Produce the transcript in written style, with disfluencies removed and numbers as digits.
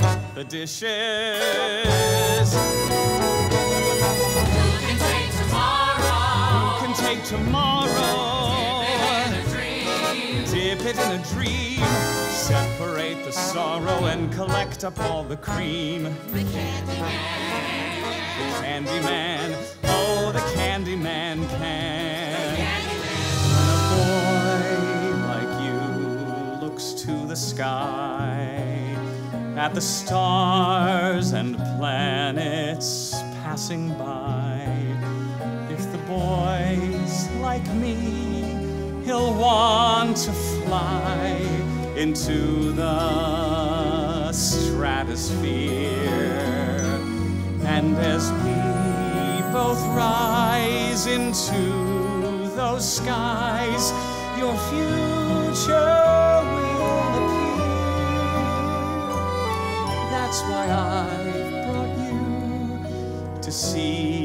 the dishes. Who can take tomorrow? Who can take tomorrow? Dip it in a dream. Dip it in a dream. Separate the sorrow and collect up all the cream. The Candyman. The Candyman, oh, the Candyman can. When a boy like you looks to the sky, at the stars and planets passing by, if the boy's like me, he'll want to fly into the stratosphere. And as we both rise into those skies, your future will appear. That's why I've brought you to see